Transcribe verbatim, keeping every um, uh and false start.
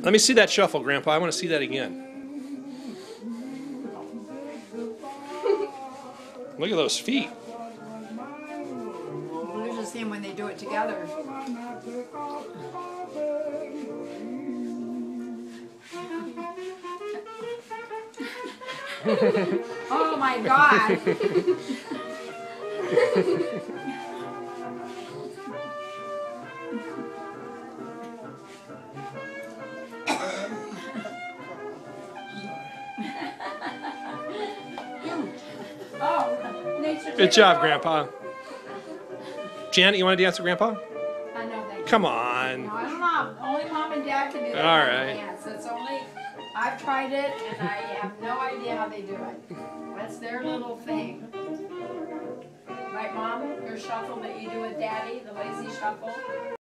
Let me see that shuffle, Grandpa. I want to see that again. Look at those feet. We're just seeing when they do it together. Oh my God! Oh, nature. Good job, Grandpa. Janet, you want to dance with Grandpa? I know they. Come on. No, I don't know. Only Mom and Dad can do that. All right. Dance. It's only. I've tried it, and I have no idea how they do it. That's their little thing. Right, Mom? Your shuffle that you do with Daddy, the lazy shuffle.